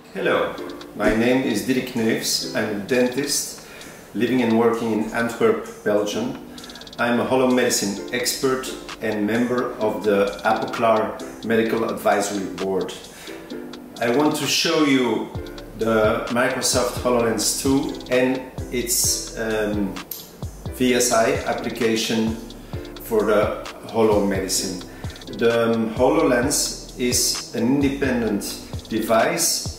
Hello, my name is Dirk Neefs. I'm a dentist living and working in Antwerp, Belgium. I'm a holomedicine expert and member of the Apoclar Medical Advisory Board. I want to show you the Microsoft HoloLens 2 and its VSI application for the holomedicine. The HoloLens is an independent device.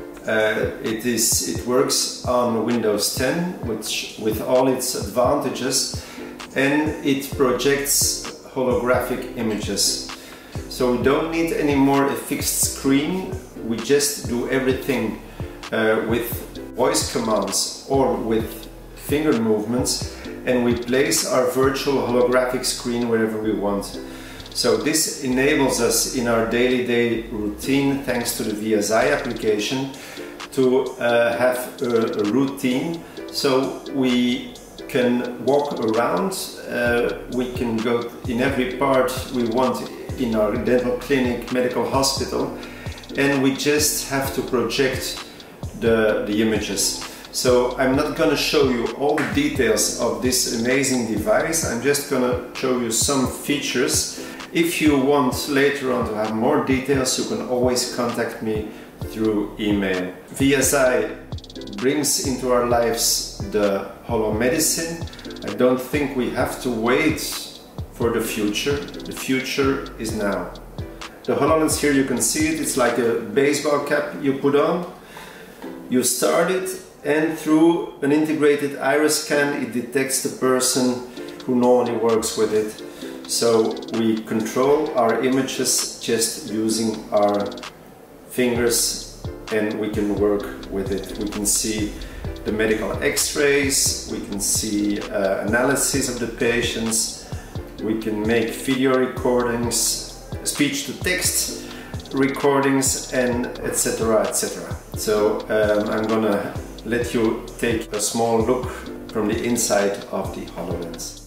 It works on Windows 10 with all its advantages, and it projects holographic images. So we don't need anymore a fixed screen. We just do everything with voice commands or with finger movements, and we place our virtual holographic screen wherever we want. So this enables us in our daily routine, thanks to the VSI application, to have a routine. So we can walk around, we can go in every part we want in our dental clinic, medical hospital, and we just have to project the images. So I'm not going to show you all the details of this amazing device. I'm just going to show you some features. If you want later on to have more details, you can always contact me through email. VSI brings into our lives the holomedicine. I don't think we have to wait for the future. The future is now. The HoloLens here, you can see it. It's like a baseball cap you put on. You start it, and through an integrated iris scan it detects the person who normally works with it. So we control our images just using our fingers, and we can work with it. We can see the medical x-rays, we can see analysis of the patients, we can make video recordings, speech-to-text recordings, and etc. etc. So I'm gonna let you take a small look from the inside of the HoloLens.